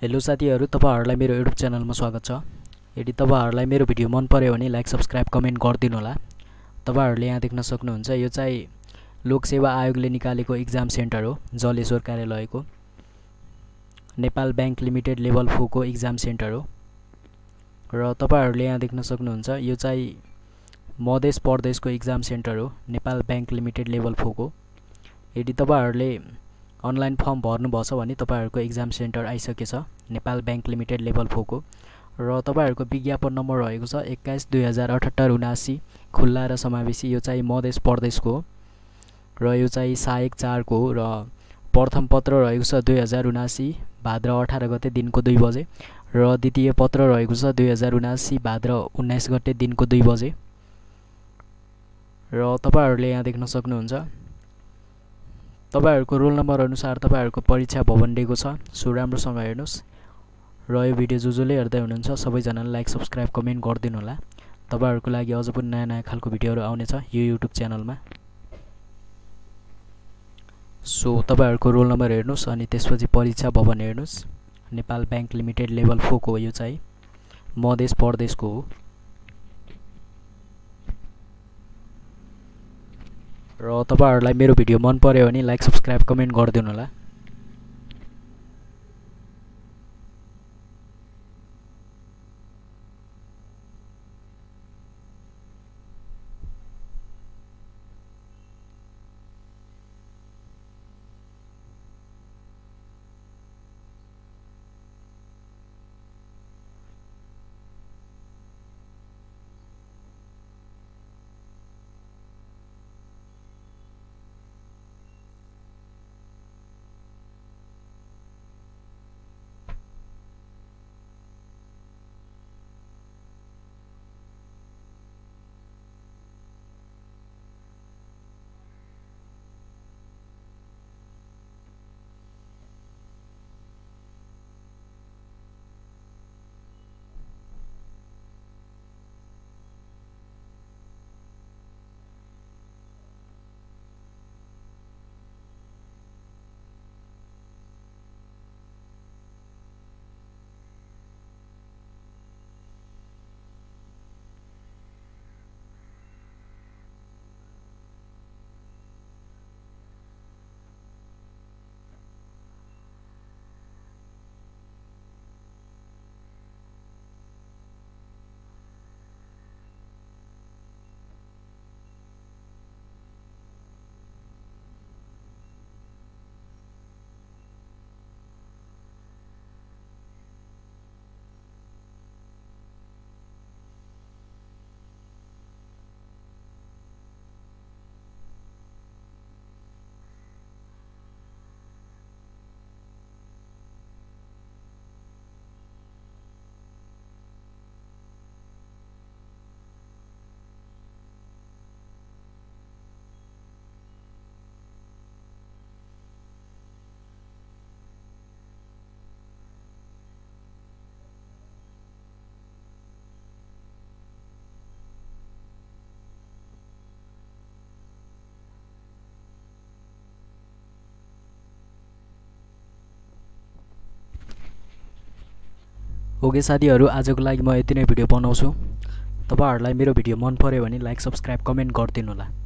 Hello साथीहरु, तपाईहरुलाई मेरो युट्युब च्यानलमा स्वागत छ। यदि तपाईहरुलाई मेरो भिडियो मन पर्यो भने लाइक सब्स्क्राइब कमेन्ट गर्दिनु होला। तपाईहरुले यहाँ देख्न सक्नुहुन्छ यो चाहिँ लोक सेवा आयोगले निकालेको एक्जाम सेन्टर हो, जलेश्वर कार्यालयको नेपाल बैंक लिमिटेड लेभल 4 को एक्जाम सेन्टर हो। र तपाईहरुले यहाँ देख्न सक्नुहुन्छ यो चाहिँ मधेस प्रदेशको एक्जाम सेन्टर हो, नेपाल बैंक लिमिटेड लेभल 4 को। यदि तपाईहरुले अनलाइन फर्म भर्नु भछ भने तपाईहरुको एक्जाम सेन्टर आइसकेछ, नेपाल बैंक लिमिटेड लेभल 4 को। र तपाईहरुको विज्ञापन नम्बर रहेको छ 21/2078/79 खुल्ला र समावेशी। यो चाहिँ मधेस प्रदेशको र यो चाहिँ सहायक 4 को र प्रथम पत्र रहेको छ 2079 भाद्र 18 गते दिनको 2 बजे र द्वितीय पत्र रहेको छ 2079 भाद्र 19 गते दिनको 2 बजे। र तपाईहरुले यहाँ देख्न सक्नुहुन्छ तपाईहरुको रोल नम्बर अनुसार तपाईहरुको परीक्षा भवन दिएको छ। सो राम्रोसँग हेर्नुस् र यो भिडियो जसले हेर्दै हुनुहुन्छ सबैजनाले लाइक सब्स्क्राइब कमेन्ट गर्दिनु होला। तपाईहरुको लागि अझ पनि नयाँ नयाँ खालको भिडियोहरु आउने छ यो युट्युब च्यानलमा। सो तपाईहरुको रोल नम्बर हेर्नुस् अनि त्यसपछि परीक्षा भवन हेर्नुस्। नेपाल बैंक लिमिटेड लेभल 4 को यो चाहिँ मधेस प्रदेशको हो। र तपाईहरुलाई मेरो भिडियो मन पर्यो भने लाइक सब्स्क्राइब कमेन्ट गर्दिनु होला। ओके साथीहरु, आजको लागि म यति नै भिडियो बनाउँछु। तपाईहरुलाई मेरो भिडियो मन पर्यो भने लाइक सब्स्क्राइब कमेन्ट गर्दिनु होला।